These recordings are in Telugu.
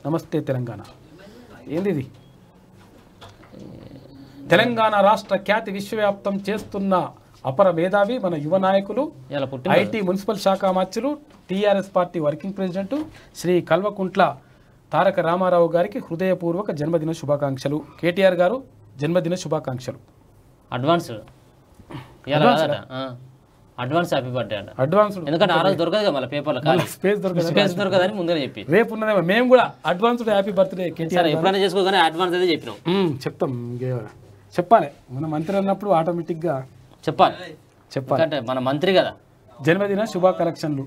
నమస్తే తెలంగాణ. ఏంది ఇది? తెలంగాణ రాష్ట్ర ఖ్యాతి విశ్వవ్యాప్తం చేస్తున్న అపర మేధావి మన యువ నాయకులు, ఐటీ మున్సిపల్ శాఖ మంత్రులు, TRS party working president Shri Kalvakuntla Taraka Rama Rao గారికి హృదయపూర్వక జన్మదిన శుభాకాంక్షలు. కేటీఆర్ గారు జన్మదిన శుభాకాంక్షలు. అడ్వాన్స్ హ్యాపీ బర్త్డే అంట. అడ్వాన్స్ ఎందుకంటే ఆ రోజు దొరకదు కదా మళ్ళీ పేపర్లో స్పేస్ దొరకదని ముందే చెప్పి రేపు ఉన్నదే మేము కూడా అడ్వాన్స్డ్ హ్యాపీ బర్త్డే కేటీఆర్. ఎప్పుడైనా చేసుకోగానే అడ్వాన్స్ అయితే చెప్పినాం. చెప్తాం, చెప్పాలి. మన మంత్రి అన్నప్పుడు ఆటోమేటిక్గా చెప్పాలి. అంటే మన మంత్రి కదా. జన్మదిన శుభాకాంక్షలు.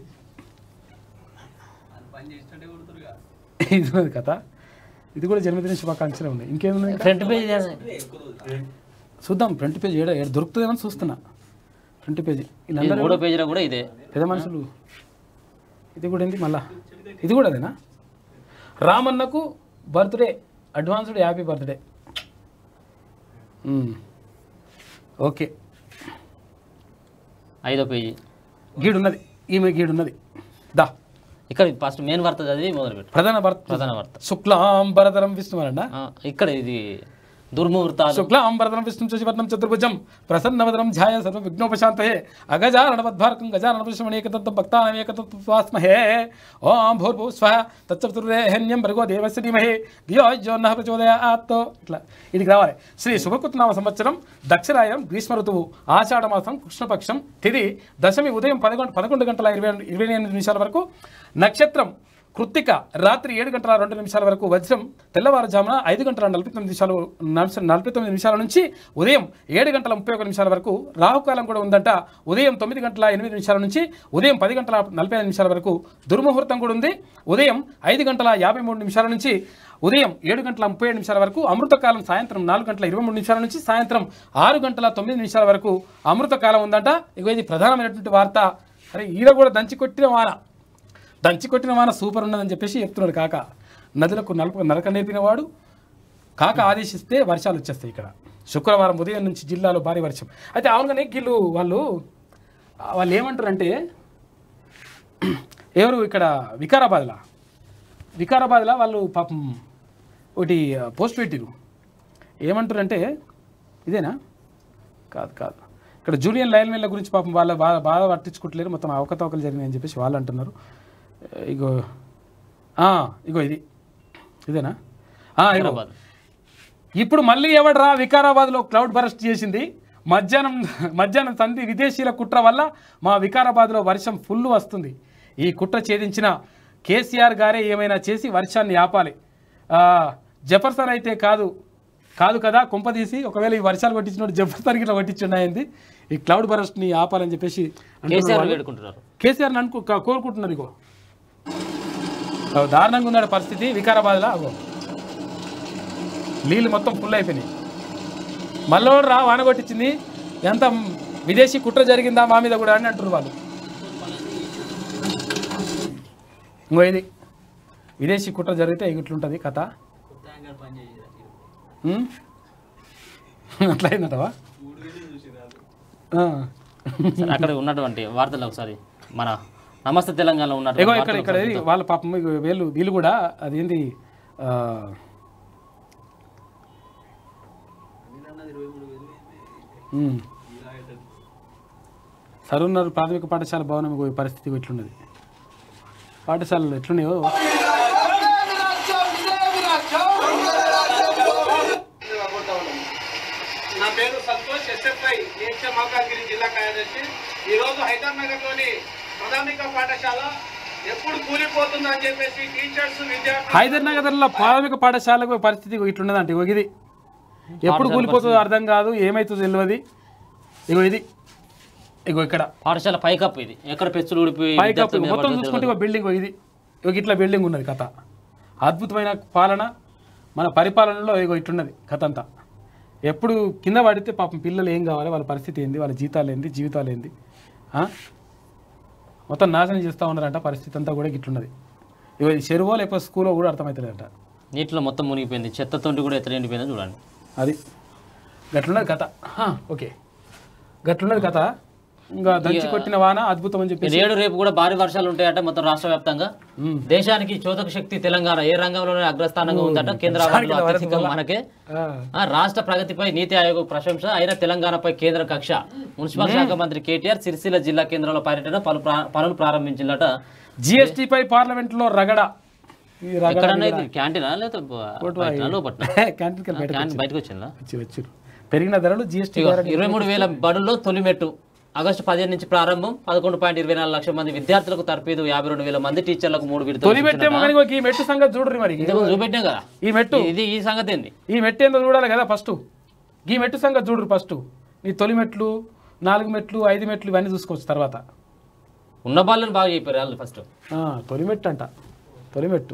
ఇది ఉన్నది కథ. ఇది కూడా జన్మదిన శుభాకాంక్షలు ఉన్నాయి. ఇంకేమున్నాయి? ఫ్రంట్ పేజ్ చూద్దాం. ఫ్రంట్ పేజ్ ఏడ దొరుకుతుందని చూస్తున్నా. ఫ్రంట్ పేజీ మూడో పేజీలో కూడా ఇదే పెద్ద మనుషులు. ఇది కూడా ఏంటి మళ్ళా? ఇది కూడా అదేనా? రామన్నకు birthday, advanced happy birthday. Okay. 5వ పేజీ గీడున్నది, ఈమె గీడున్నది. దా ఇక్కడ ఫస్ట్ మెయిన్ వార్త చదివి మొదలుపెట్టు. ప్రధాన వార్త. శుక్లాం భరతరం విష్ణు అన్న. ఇక్కడ ఇది దుర్ముహూర్తాలు. శుక్లాం భరతరం విష్ణు శశివర్ణం చతుర్భుజం ప్రసన్నవదనం ధ్యాయ సర్వ విఘ్నోపశాంతయే అగజాననవద్భారకం గజాననపుష్మణేకతత్వం భక్తానమేకతత్వాస్మహే. ఓం భూర్భువః స్వః తత్సవితుర్వరేణ్యం భర్గో దేవస్య ధీమహి ధియో యో నః ప్రచోదయాత్. ఇట్లా ఇదికి రావాలి. శ్రీ శుభకృతనామ సంవత్సరం, దక్షిణాయనం, గ్రీష్మ ఋతువు, ఆషాఢమాసం, కృష్ణపక్షం, తిథి దశమి ఉదయం 11:28 వరకు, నక్షత్రం కృత్తిక రాత్రి 7:02 వరకు, వజ్రం తెల్లవారుజామున 5:49 నుంచి ఉదయం 7:31 వరకు, రాహుకాలం కూడా ఉందంట. ఉదయం 9:08 నుంచి ఉదయం 10:45 వరకు, దుర్ముహూర్తం కూడా ఉంది. ఉదయం 5:53 నుంచి ఉదయం 7:37 వరకు, అమృతకాలం సాయంత్రం 4:23 నుంచి సాయంత్రం 6:09 వరకు అమృతకాలం ఉందంట. ఇక ఇది ప్రధానమైనటువంటి వార్త. అరే ఈడ కూడా దంచి కొట్టిన వాన సూపర్ ఉన్నదని చెప్పేసి చెప్తున్నాడు కాక. నదులకు నరక నేర్పినవాడు కాక ఆదేశిస్తే వర్షాలు వచ్చేస్తాయి. ఇక్కడ శుక్రవారం ఉదయం నుంచి జిల్లాలో భారీ వర్షం. అయితే అవునుగానే వాళ్ళు ఏమంటారంటే, ఎవరు ఇక్కడ వికారాబాద్లో వాళ్ళు పాపం ఒకటి పోస్ట్ పెట్టిరు. ఏమంటారంటే, ఇదేనా? కాదు. ఇక్కడ జూలియన్ లయన్ మెల్ల గురించి పాపం వాళ్ళ బాగా పట్టించుకోవట్లేరు, మొత్తం అవకతవకలు జరిగినాయని చెప్పేసి వాళ్ళు అంటున్నారు. ఇగో ఇదేనా? ఇప్పుడు మళ్ళీ ఎవడరా వికారాబాద్లో క్లౌడ్ బరస్ట్ చేసింది. మధ్యాహ్నం సంధి విదేశీయుల కుట్ర వల్ల మా వికారాబాద్లో వర్షం ఫుల్ వస్తుంది. ఈ కుట్ర ఛేదించిన కేసీఆర్ గారే ఏమైనా చేసి వర్షాన్ని ఆపాలి. జఫర్సన్ అయితే కాదు కదా కొంపదీసి, ఒకవేళ ఈ వర్షాలు కొట్టించినట్టు జఫర్సన్ ఇట్లా కొట్టించున్నాయింది. ఈ క్లౌడ్ బరస్ట్ని ఆపాలని చెప్పేసి కేసీఆర్ కోరుకుంటున్నారు. ఇగో దారుణంగా ఉన్నాడు పరిస్థితి వికారాబాద్లో. అగో నీళ్ళు మొత్తం ఫుల్ అయిపోయినాయి. మళ్ళోడు వాన కొట్టించింది. ఎంత విదేశీ కుట్ర జరిగిందా మా మీద కూడా అని అంటున్నారు వాళ్ళు. ఇంకో ఇది విదేశీ కుట్ర జరిగితే ఇట్లుంటుంది కథ. అట్లా అయిందటవా? అక్కడ ఉన్నటువంటి వార్తలు ఒకసారి మన నమస్తే తెలంగాణలో ఉన్నట్టు ఇక్కడ వాళ్ళ పాపం వీళ్ళు కూడా అదేంటి సరున్నర్ ప్రాథమిక పాఠశాల భవనం పరిస్థితి ఎట్లున్నది, పాఠశాలలు ఎట్లున్నాయో. నా పేరు సంతోష్, ఎస్ఎఫ్ఐ నిత్య మల్కాజ్గిరి జిల్లా కార్యదర్శి. ఈరోజు హైదర్నగర్లోని ప్రాథమిక పాఠశాల ఎప్పుడు కూలిపోతుందని చెప్పేసి టీచర్స్ విద్యార్థులు హైదర్నగర్లో ప్రాథమిక పాఠశాలకు పరిస్థితి ఇట్లున్నదంటే ఇది ఎప్పుడు కూలిపోతుందో అర్థం కాదు, ఏమవుతుందో తెలియదు. ఇక్కడ పాఠశాల పైకప్పు ఇది, ఎక్కడ పెచ్చులు ఊడిపోయి పైకప్పు మొత్తం చూసుకుంటే బిల్డింగ్ ఇట్లా బిల్డింగ్ ఉన్నది కథ. అద్భుతమైన పాలన మన పరిపాలనలో ఇట్లున్నది కథ అంతా. ఎప్పుడు కింద పడితే పాపం పిల్లలు ఏం కావాలి, వాళ్ళ పరిస్థితి ఏంది, వాళ్ళ జీతాలు ఏంది, జీవితాలు ఏంది, మొత్తం నాశనం చేస్తూ ఉన్నారంట. పరిస్థితి అంతా కూడా ఇట్లున్నది. చెరువో లేకపోతే స్కూల్లో కూడా అర్థమవుతుందంట. నీటిలో మొత్తం మునిగిపోయింది, చెత్తతోటి కూడా ఎట్లా నిండిపోయిందో చూడండి. అది గట్లున్నది కథ. ఓకే, గట్లున్నది కథ. ఇంకా దంచి కొట్టిన వాన అద్భుతం అని చెప్పి నేడు రేపు కూడా భారీ వర్షాలు ఉంటాయట మొత్తం రాష్ట్ర వ్యాప్తంగా. దేశానికి చోదక శక్తి తెలంగాణ ఏ రంగంలోనే అగ్రస్థానంగా ఉందట. కేంద్ర అవార్డులు అత్యధికంగా మనకే. రాష్ట్ర ప్రగతిపై నీతి ఆయోగ్ ప్రశంస అయిన తెలంగాణపై కేంద్ర కక్ష. మున్సిపల్ శాఖ మంత్రి కేటీఆర్ సిరిసిల్ల జిల్లా కేంద్రంలో పర్యటన పనులు ప్రారంభించిందట. జిఎస్టీపై పార్లమెంట్ లో రగడ. క్యాంటీనా లేదా బయటకు వచ్చిందా? పెరిగిన ధరలు జిఎస్టీ 23,000 బడుల్లో తొలిమెట్టు. ఆగస్టు 15 నుంచి ప్రారంభం. 11.24 లక్షల మంది విద్యార్థులకు తర్ఫీదు. 52,000 మంది టీచర్లకు 3 విడతలు. ఈ మెట్టు సంగతి చూడరు మరి. చూపెట్టాం కదా ఈ మెట్టు. ఈ సంగతి ఏంది? ఈ మెట్టు ఏందో చూడాలి కదా ఫస్ట్. ఈ మెట్టు సంగతి చూడరు ఫస్ట్. నీ తొలి మెట్లు, 4 మెట్లు, 5 మెట్లు ఇవన్నీ చూసుకోవచ్చు తర్వాత. ఉన్న బాళ్ళని బాగా చెప్పారు వాళ్ళు ఫస్ట్. తొలి మెట్టు అంట. తొలి మెట్టు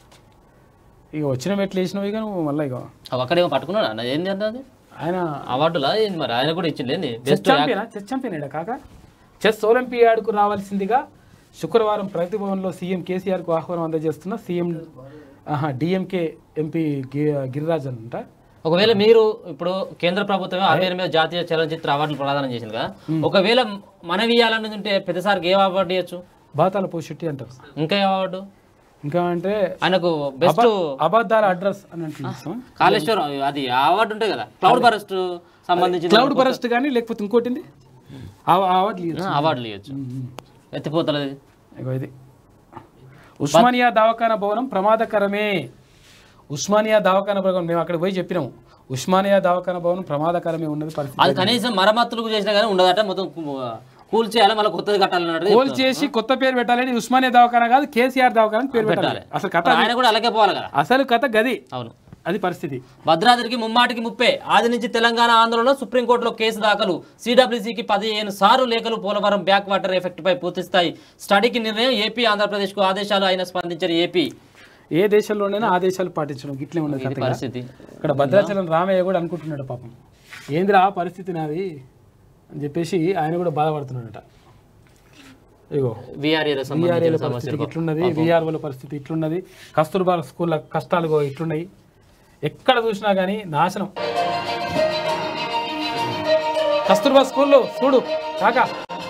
ఇక వచ్చిన మెట్లు వేసినవి ఇక నువ్వు మళ్ళీ ఇక అక్కడేమో పట్టుకున్నాడు అన్న. ఏంది అంత అది ఆయన అవార్డులా ఏంది మరి? ఆయన కూడా ఇచ్చింది చెస్ ఛాంపియన్ కాక చెస్ ఒలింపియాడ్కు రావాల్సిందిగా శుక్రవారం ప్రగతి భవన్లో సీఎం కేసీఆర్కు ఆహ్వానం అందజేస్తున్న సీఎం డిఎంకే ఎంపీ గిరిరాజ్ అంట. ఒకవేళ మీరు ఇప్పుడు కేంద్ర ప్రభుత్వమే ఆ పేరు మీద జాతీయ చలనచిత్ర అవార్డులు ప్రదానం చేసింది కదా, ఒకవేళ మనం ఇవ్వాలన్నది ఉంటే పెద్దసారికి ఏ అవార్డు ఇవ్వచ్చు? బాతాల పోషెట్టి అంటారు. ఇంకా ఏ అవార్డు? ఇంకా అంటే ఆయనకు బెస్ట్ అబద్ధాల అడ్రస్ అని అంటున్నాం. కాళేశ్వరం అది అవార్డు ఉంటాయి కదా, క్లౌడ్ బరస్ట్ సంబంధించి క్లౌడ్ బరస్ట్ కానీ లేకపోతే ఇంకోటి అవార్డులు ఇవ్వచ్చు. ఎత్తిపోతలది ఇది. ఉస్మానియా దవాఖానా భవనం ప్రమాదకరమే. ఉస్మానియా దవాఖానా భవనం మేము అక్కడ పోయి చెప్పినాము. ఉస్మానియా దవాఖానా భవనం ప్రమాదకరమే ఉన్నది పరిస్థితి. అది కనీసం మరమ్మతులు చేసినా కానీ ఉండదట. మొత్తం కూల్ చేయాలి, మళ్ళీ కొత్తది కట్టాలన్నాడు. కూల్ చేసి కొత్త పేరు పెట్టాలని ఉస్మానియా దవాఖానా కాదు కేసీఆర్ దవాఖానా పేరు పెట్టాలి. అసలు కథ ఆయన కూడా అలాగే పోవాలి కదా. అసలు కథ గది. అవును, అది పరిస్థితి. భద్రాద్రికి ముమ్మాటికి 30. ఆది నుంచి తెలంగాణ ఆందోళనలో సుప్రీంకోర్టులో కేసు దాఖలు. సిడబ్ల్యూసీకి 15 సార్లు లేఖలు. పోలవరం బ్యాక్ వాటర్ ఎఫెక్ట్ పై పూర్తిస్థాయి స్టడీకి నిర్ణయం. ఏపీ ఆంధ్రప్రదేశ్కు ఆదేశాలు అయినా స్పందించిన ఏపీ. ఏ దేశంలోనైనా ఆదేశాలు పాటించడం గిట్లే ఉన్నది పరిస్థితి. ఇక్కడ భద్రాచలం రామయ్య కూడా అనుకుంటున్నాడు పాపం, ఏందిరా పరిస్థితి నాది అని చెప్పేసి ఆయన కూడా బాధపడుతున్నాడట. ఇగో విఆర్ఏల పరిస్థితి ఇట్లున్నది, విఆర్ఓల పరిస్థితి ఇట్లున్నది, కస్తూర్బా స్కూళ్ళ కష్టాలు ఇట్లున్నాయి. ఎక్కడ చూసినా కానీ నాశనం. కస్తూర్బా స్కూల్లో చూడు కాక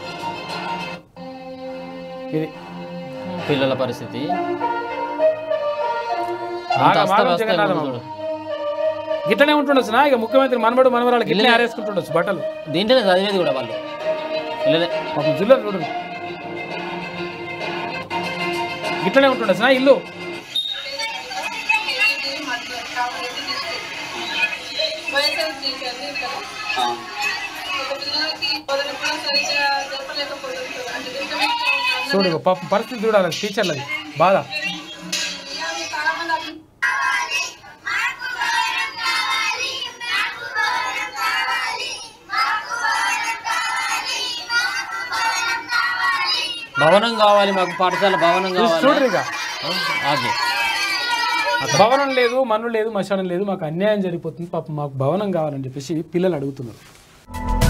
ఇది పిల్లల పరిస్థితి. గిట్లనే ఉంటుండొచ్చు నా. ఇక ముఖ్యమంత్రి మనవడు మనవరాలు గిట్లనే ఆరేసుకుంటుండొచ్చు బట్టలు. దీంట్లోనే చదివేది కూడా వాళ్ళు జిల్లాలు చూడు గిట్లనే ఉంటుండొచ్చు నా ఇల్లు. చూడు పరిస్థితి చూడాలి టీచర్లది బాధ. భవనం కావాలి మాకు, పాఠశాల భవనం కావాలి. చూడరిగా భవనం లేదు, మన్ను లేదు, మశానం లేదు, మాకు అన్యాయం జరిగిపోతుంది, పాపం మాకు భవనం కావాలని చెప్పేసి పిల్లలు అడుగుతున్నారు.